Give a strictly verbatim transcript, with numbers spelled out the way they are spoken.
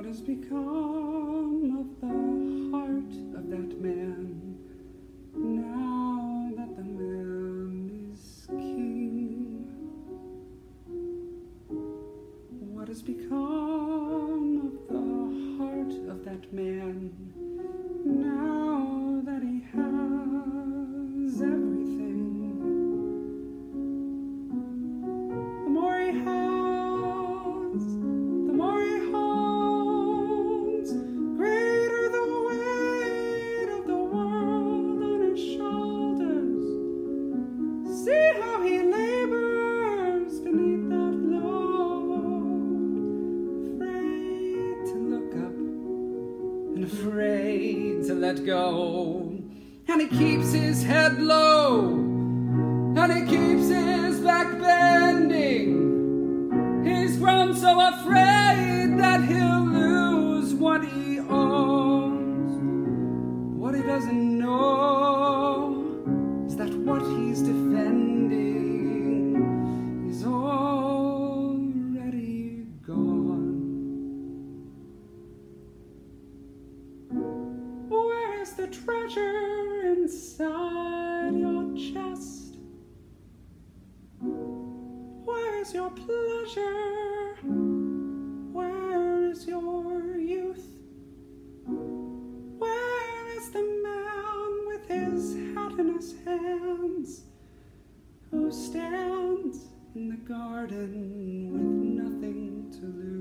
has become of the heart of that man, now that the man is king? What has become of the heart of that man, now that he has everything? The more he has, the more he holds, greater the weight of the world on his shoulders. See how he labors beneath that load, afraid to look up and afraid to let go. And he keeps his head low, and he keeps his back bending. He's grown so afraid that he'll lose what he owns. What he doesn't know is that what he's defending is already gone. Where is the treasure inside your chest? Where is your pleasure? Where is your youth? Where is the man with his hat in his hands, who stands in the garden with nothing to lose?